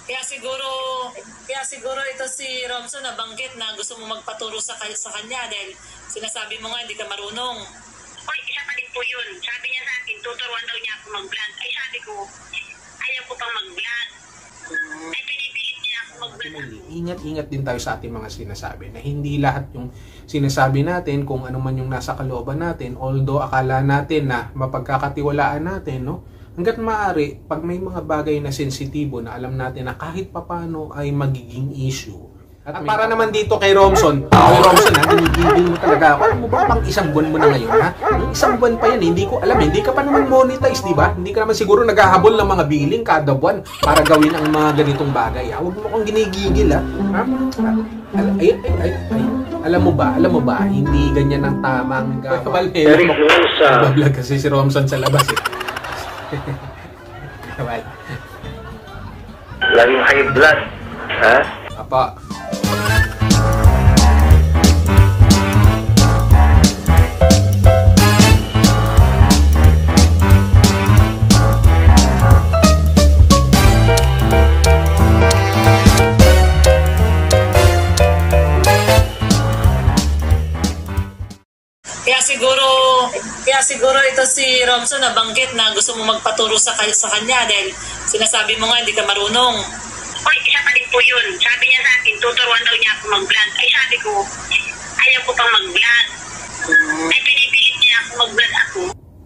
Kaya siguro, kaya siguro ito si Romson nabanggit na gusto mo magpaturo sa kanya dahil sinasabi mo nga hindi ka marunong. Oy, isa pa din po yun. Sabi niya sa akin, tuturuan daw niya ako mag-vlog. Ay, sabi ko, ayaw ko pang mag-vlog. Ay, pinipilit niya ako mag-vlog. Ingat-ingat din tayo sa ating mga sinasabi na hindi lahat yung sinasabi natin kung ano man yung nasa kalooban natin, although akala natin na mapagkakatiwalaan natin, no? Hanggat maaari, pag may mga bagay na sensitibo na alam natin na kahit papano ay magiging issue. At para naman dito kay Romson ha, ginigigil mo talaga ako. Alam mo ba, pang isang buwan mo na ngayon, ha? Isang buwan pa yan, hindi ko alam, hindi ka pa naman monetize, di ba? Hindi ka naman siguro naghahabol ng mga billing kada buwan para gawin ang mga ganitong bagay, ha? Huwag mo akong ginigigil, ha? Alam mo ba, hindi ganyan ang tamang gawin. Nagbablog kasi si Romson sa labas, eh. Laging high blood, ha? Apa. Kaya siguro ito si Romson nabanggit na gusto mo magpaturo sa kanya dahil sinasabi mo nga hindi ka marunong. Oy, isa pa din po yun. Sabi niya sa akin, tuturuan daw niya ako mag-vlog. Ay, sabi ko, ayaw ko pang mag-vlog. Ay, pinipilit niya ako mag-vlog ako.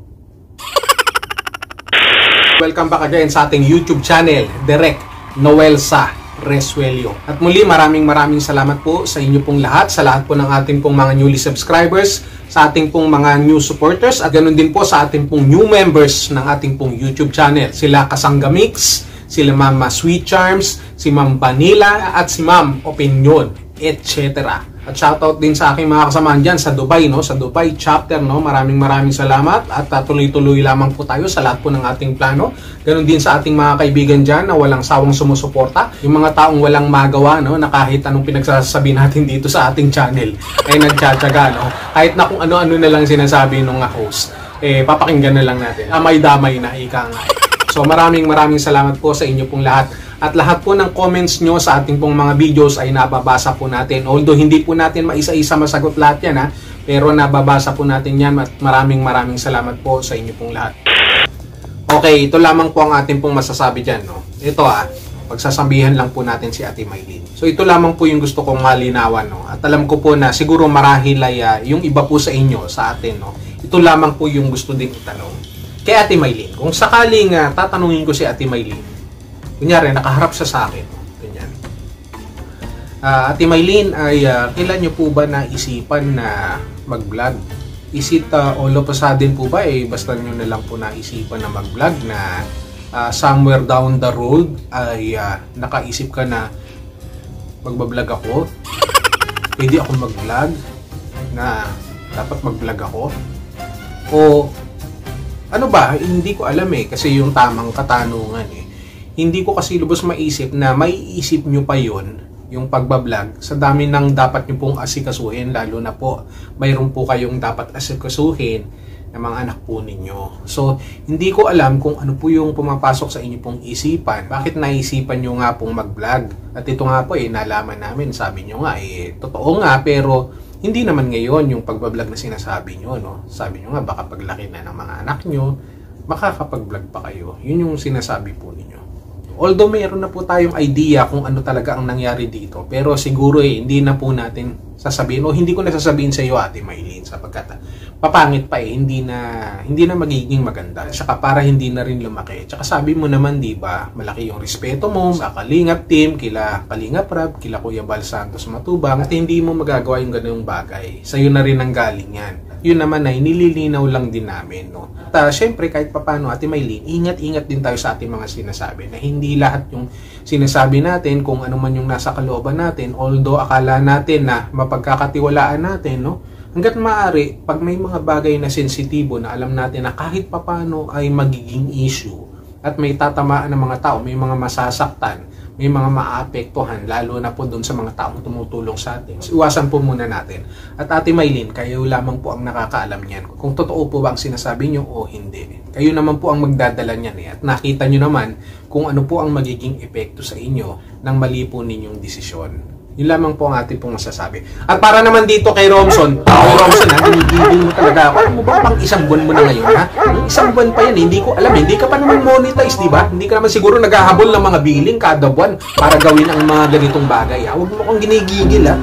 Welcome back again sa ating YouTube channel, Direct Noelsa Resuelio. At muli, maraming salamat po sa inyo pong lahat, sa lahat po ng ating pong mga newly subscribers, sa ating pong mga new supporters, at ganoon din po sa ating pong new members ng ating pong YouTube channel. Sila Kasangga Mix, sila Mama Sweet Charms, si Ma'am Vanilla, at si Ma'am Opinion, etc. At shoutout din sa aking mga kasamahan dyan sa Dubai, no? Sa Dubai chapter, no? Maraming salamat at tuloy-tuloy lamang po tayo sa lahat po ng ating plano. Ganon din sa ating mga kaibigan dyan na walang sawang sumusuporta. Yung mga taong walang magawa, no? Na kahit anong pinagsasabi natin dito sa ating channel ay nagtsatsaga, no? Kahit na kung ano-ano na lang sinasabi ng host, papakinggan na lang natin. Amay-damay na, ika nga. So maraming salamat po sa inyo pong lahat. At lahat po ng comments nyo sa ating pong mga videos ay nababasa po natin. Although hindi po natin maisa-isa masagot lahat yan, ha? Pero nababasa po natin yan at maraming salamat po sa inyo pong lahat. Okay, ito lamang po ang ating pong masasabi dyan, no? Ito, pagsasabihan lang po natin si Ate Maylin. So ito lamang po yung gusto kong malinawan, no? At alam ko po na siguro marahil ay yung iba po sa inyo, sa atin, no? Ito lamang po yung gusto din itanong kay Ate Maylin. Kung sakaling tatanungin ko si Ate Maylin, kunyari, nakaharap siya sa akin. Ganyan. Ate Maylin, ay kailan nyo po ba naisipan na mag-vlog? Is it all of a sudden po ba, basta nyo na lang po naisipan na mag-vlog na somewhere down the road ay nakaisip ka na magbablog ako? Pwede ako mag-vlog? Na dapat mag-vlog ako? O ano ba? Hindi ko alam kasi yung tamang katanungan Hindi ko kasi lubos maisip na may isip nyo pa yon yung pagbablog sa dami ng dapat nyo pong asikasuhin, lalo na po mayroon po kayong dapat asikasuhin ng mga anak po ninyo. So, hindi ko alam kung ano po yung pumapasok sa inyo pong isipan. Bakit naisipan nyo nga pong mag-vlog? At ito nga po nalaman namin, sabi nyo nga totoo nga, pero hindi naman ngayon yung pagbablog na sinasabi nyo, no? Sabi nyo nga baka paglaki na ng mga anak nyo, makakapag-vlog pa kayo. Yun yung sinasabi po ninyo. Although mayroon na po tayong idea kung ano talaga ang nangyari dito, pero siguro hindi na po natin sasabihin o hindi ko na sasabihin sa iyo, Ate Maylin, sapagkat papangit pa hindi na magiging maganda. Tsaka para hindi na rin lumaki. Tsaka sabi mo naman, di ba, malaki yung respeto mo sa Kalingap team, kila Kalingap Rab, kila Kuya Bal Santos Matubang, at hindi mo magagawa yung ganung bagay. Sa'yo na rin ang galing yan. Yun naman ay nililinaw lang din namin, no? At syempre kahit papano, Ate Maylin, ingat-ingat din tayo sa ating mga sinasabi na hindi lahat yung sinasabi natin kung ano man yung nasa kalooban natin, although akala natin na mapagkakatiwalaan natin, no? Hanggat maaari, pag may mga bagay na sensitibo na alam natin na kahit papano ay magiging issue at may tatamaan ng mga tao, may mga masasaktan, may mga maapektuhan, lalo na po doon sa mga taong tumutulong sa atin. Iwasan po muna natin. At Ate Maylin, kayo lamang po ang nakakaalam niyan. Kung totoo po ba ang sinasabi nyo o hindi. Kayo naman po ang magdadala niyan eh. At nakita nyo naman kung ano po ang magiging epekto sa inyo ng mali po ninyong desisyon. Yun lamang po ang ating pong masasabi. At para naman dito kay Romson, ha, ginigigil mo talaga ako. Ano mo ba pang isang buwan mo na ngayon, ha? Isang buwan pa yan, hindi ko alam, hindi ka pa naman monetize, di ba? Hindi ka naman siguro naghahabol ng mga billing kada buwan para gawin ang mga ganitong bagay, ha? Huwag mo akong ginigigil, ha?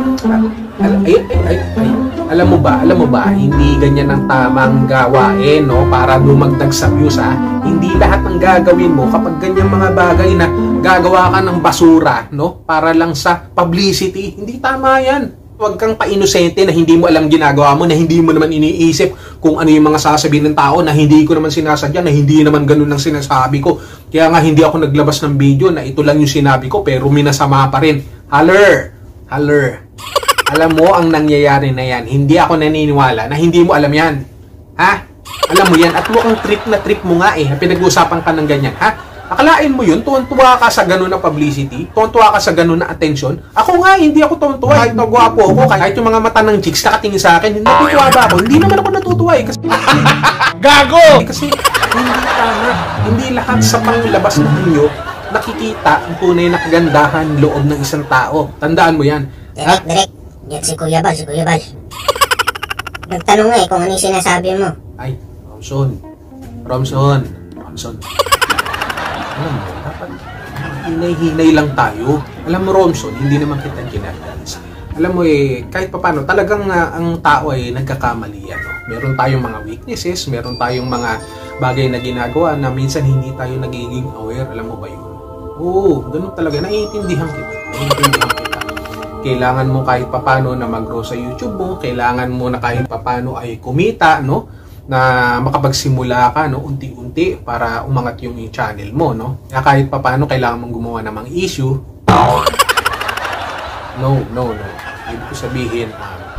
Alam mo ba, hindi ganyan ang tamang gawain, no? Para dumagdag sa views, ha? Hindi lahat ng gagawin mo kapag ganyan mga bagay na gagawa ka ng basura, no? Para lang sa publicity. Hindi tama yan. Huwag kang pa-inosente na hindi mo alam ginagawa mo, na hindi mo naman iniisip kung ano yung mga sasabihin ng tao, na hindi ko naman sinasadya, na hindi naman ganun ang sinasabi ko. Kaya nga hindi ako naglabas ng video na ito lang yung sinabi ko, pero minasama pa rin. Haller! Alam mo ang nangyayari na yan. Hindi ako naniniwala na hindi mo alam yan. Ha? Alam mo yan. At mukhang trip mo nga eh. Pinag-uusapan ka ng ganyan. Ha? Akalain mo yun, tuwan-tuwa ka sa ganun na publicity, tuwan-tuwa ka sa ganun na attention. Ako nga, hindi ako tuwan-tuwa. Kahit nagwapo ako, kahit yung mga mata ng chicks nakatingin sa akin, natutuwa ba ako? Hindi naman ako natutuwa eh. Kasi, gago! Kasi hindi tama. Hindi lahat sa panglabas ng inyo nakikita ang tunay na kagandahan loob ng isang tao. Tandaan mo yan. Direk. Yan si Kuya Bal. Nagtanong nga eh kung ano yung sinasabi mo. Ay, Romson. Alam mo, dapat hinay-hinay lang tayo. Alam mo, Romson, hindi naman kita ginagalis. Alam mo kahit papano, talagang ang tao ay nagkakamali yan. No? Meron tayong mga weaknesses, meron tayong mga bagay na ginagawa na minsan hindi tayo nagiging aware. Alam mo ba yun? Oo, ganun talaga. Naiintindihan kita. Kailangan mo kahit papano na mag-grow sa YouTube mo. Kailangan mo na kahit papano ay kumita, no? Na makapagsimula ka, no, unti-unti para umangat yung channel mo, no? Kaya kahit papaano kailangan mong gumawa ng mga issue. No. Ibig ko sabihin,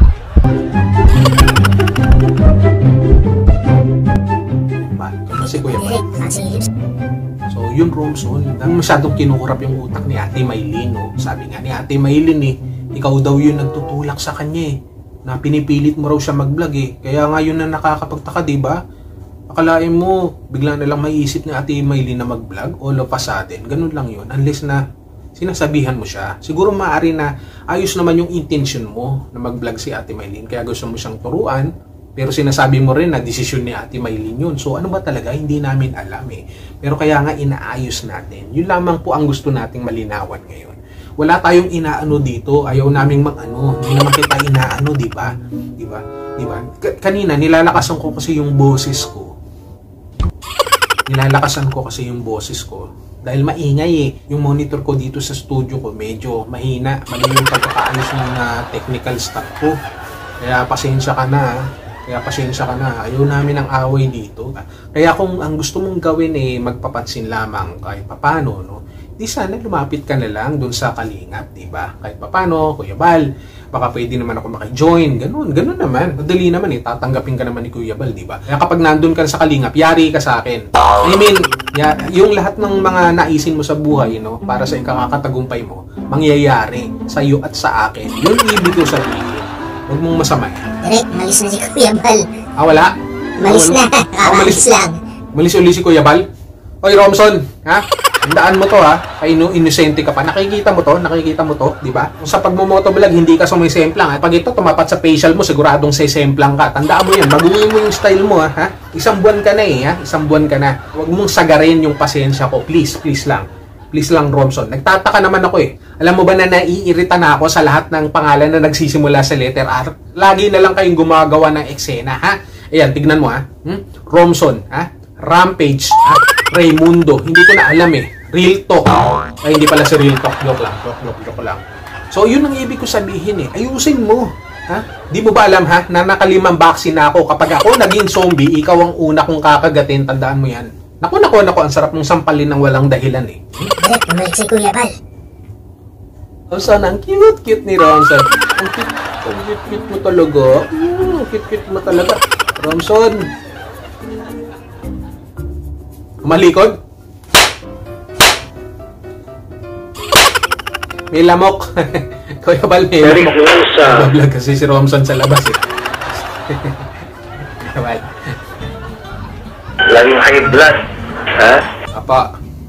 kasi Kuya Bal. So, yun, Romson, masyadong kinukurap yung utak ni Ate Maylin, no? Sabi nga ni Ate Maylin, ikaw daw yun nagtutulak sa kanya, na pinipilit mo raw siya mag-vlog eh. Kaya nga yun na nakakapagtaka, diba? Akalain mo, bigla na lang maiisip ni Ate Maylin na mag-vlog all of a sudden. Ganun lang yun. Unless na sinasabihan mo siya. Siguro maaari na ayos naman yung intention mo na mag-vlog si Ate Maylin. Kaya gusto mo siyang turuan. Pero sinasabi mo rin na desisyon ni Ate Maylin yun. So ano ba talaga? Hindi namin alam eh. Pero kaya nga inaayos natin. Yun lamang po ang gusto nating malinawan ngayon. Wala tayong inaano dito. Ayaw naming mag-ano. Hindi naman kita inaano, di ba? Di ba? Kanina, nilalakasan ko kasi yung boses ko. Dahil maingay eh. Yung monitor ko dito sa studio ko, medyo mahina. Mali yung pagkakaayos ng technical stuff ko. Kaya pasensya ka na. Ayaw namin ng away dito. Kaya kung ang gusto mong gawin magpapansin lamang kahit papano, no? Di sana lumapit ka na lang dun sa Kalingap, diba? Kahit papano, Kuya Bal, baka pwede naman ako maki-join, ganun naman. Madali naman tatanggapin ka naman ni Kuya Bal, diba? Kaya kapag nandun ka sa Kalingap, yari ka sa akin. I mean, yung lahat ng mga naisin mo sa buhay, no, para sa ikakatagumpay mo, mangyayari sa iyo at sa akin. Yun ibig ko sabihin. Huwag mong masamahin. Direk, malis na si Kuya Bal. Wala? Malis na. Malis lang. Malis uli si Kuya Bal? Oy, Romson, ha? Tandaan mo to, ha? Inosente ka pa. Nakikita mo to, di ba? Kung sa pagmomotovlog, hindi ka sumisemplang, ha? Pag ito tumapat sa facial mo, siguradong sisemplang ka. Tandaan mo yan. Baguhin mo yung style mo, ha? Isang buwan ka na ha? Huwag mong sagarin yung pasensya ko. Please lang, Romson. Nagtataka naman ako Alam mo ba na naiirita na ako sa lahat ng pangalan na nagsisimula sa letter R? Lagi na lang kayong gumagawa ng eksena, ha? Ayan, tignan mo, ha? Romson, ha? Rampage, ha? Raymundo. Hindi ko na alam Real Talk. Ay, hindi pala si Real Talk. Joke lang. So, yun ang ibig ko sabihin Ayusin mo. Ha? Di mo ba alam, ha? Na nakalimang vaccine na ako. Kapag ako naging zombie, ikaw ang una kong kakagatin. Tandaan mo yan. Naku. Ang sarap mong sampalin ng walang dahilan Direk, bumalik si Kuya Bal. Romson, ang cute ni Romson. Ang cute mo talaga. Cute mo talaga. Romson. Malikod? May lamok. Kuya Bal, may lamok. Nagbablog kasi si Romson sa labas eh. Kuya Bal. Laging high blood. Ha? Apa.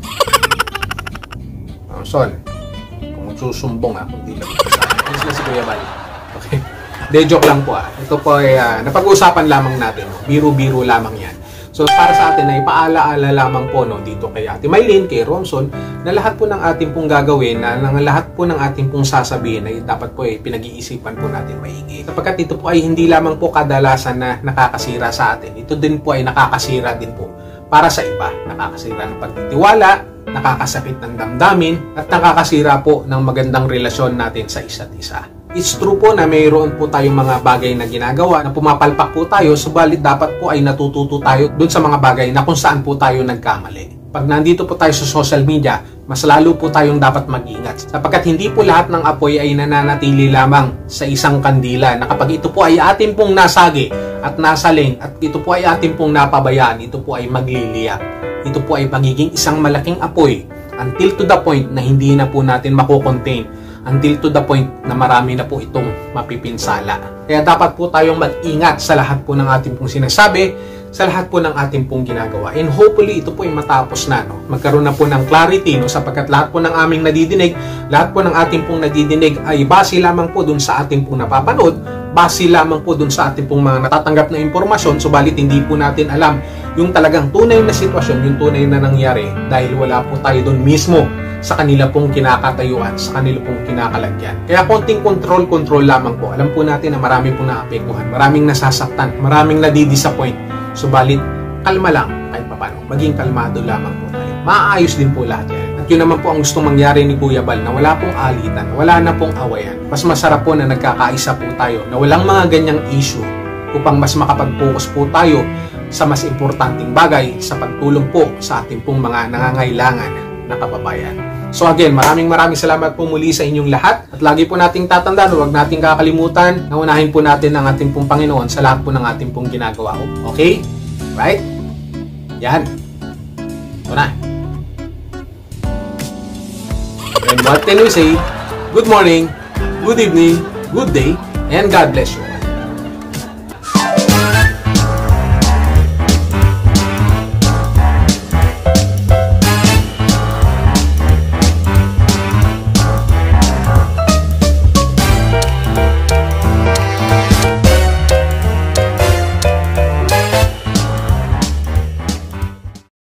Romson, kung susumbong kung di lang sa akin. Alis na si Kuya Bal. Okay. De, joke lang po Ito po ay napag-uusapan lamang natin. Biro-biro lamang yan. So para sa atin ay paalaala lamang po dito kay Ate Mylene, kay Romson, na lahat po ng ating pong gagawin, na lahat po ng ating pong sasabihin ay dapat po ay pinag-iisipan po natin maigi. Sapagkat ito po ay hindi lamang po kadalasan na nakakasira sa atin. Ito din po ay nakakasira din po para sa iba. Nakakasira ng pagtitiwala, nakakasakit ng damdamin, at nakakasira po ng magandang relasyon natin sa isa't isa. It's true po na mayroon po tayong mga bagay na ginagawa na pumapalpak po tayo, subalit dapat po ay natututo tayo dun sa mga bagay na kung saan po tayo nagkamali. Pag nandito po tayo sa social media, mas lalo po tayong dapat mag-ingat. Sapagkat hindi po lahat ng apoy ay nananatili lamang sa isang kandila, na kapag ito po ay atin pong nasagi at nasaling at ito po ay atin pong napabayaan, ito po ay magliliyak. Ito po ay magiging isang malaking apoy until to the point na hindi na po natin makocontain. Until to the point na marami na po itong mapipinsala. Kaya dapat po tayong mag-ingat sa lahat po ng ating pong sinasabi, sa lahat po ng ating pong ginagawa. And hopefully, ito po ay matapos na. Magkaroon na po ng clarity, sapagkat lahat po ng aming nadidinig, lahat po ng ating pong nadidinig ay base lamang po dun sa ating pong napapanood, base lamang po dun sa ating pong mga natatanggap na impormasyon, subalit hindi po natin alam yung talagang tunay na sitwasyon, yung tunay na nangyari, dahil wala po tayo dun mismo sa kanila pong kinakatayuan, sa kanila pong kinakalagyan. Kaya konting control lamang po. Alam po natin na marami pong naapektuhan, maraming nasasaktan, maraming nadidisappoint. Subalit, kalma lang kahit papano. Maging kalmado lamang po tayo. Maayos din po lahat yan. At yun naman po ang gustong mangyari ni Kuya Bal, na wala pong alitan, wala na pong awayan. Mas masarap po na nagkakaisa po tayo, na walang mga ganyang issue, upang mas makapag-focus po tayo sa mas importanteng bagay, sa pagtulong po sa ating pong mga nangangailangan na kababayan. So again, maraming salamat po muli sa inyong lahat, at lagi po nating tatandaan, huwag nating kakalimutan na unahin po natin ang ating pong Panginoon sa lahat po ng ating pong ginagawa. Okay? Right? Yan. Ito na. And what can we say? Good morning, good evening, good day, and God bless you.